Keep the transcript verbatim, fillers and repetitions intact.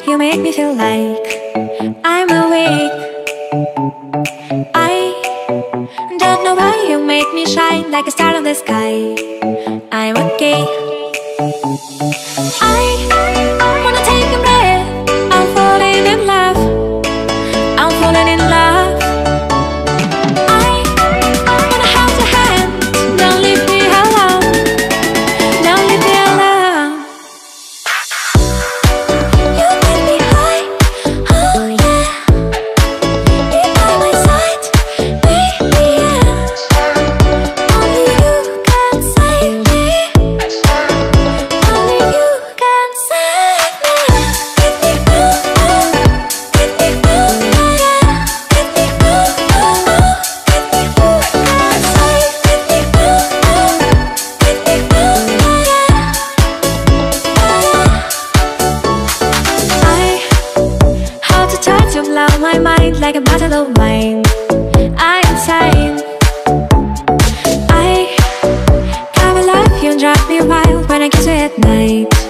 you make me feel like I'm awake. I don't know why you make me shine like a star in the sky. I'm okay. I wanna take a breath. I'm falling in love. I'm falling in love. I wanna hold your hand. Don't leave me alone. Don't leave me alone. You make me high. Oh yeah. You're by my side, baby, yeah. Only you can save me. Only you can save me. Get me through, get me through, yeah. Get me through, get me through, get me through, get me through, yeah. I how to try to blow my mind like a bottle of wine. I am insane. I come alive, you drive me wild when I kiss you at night.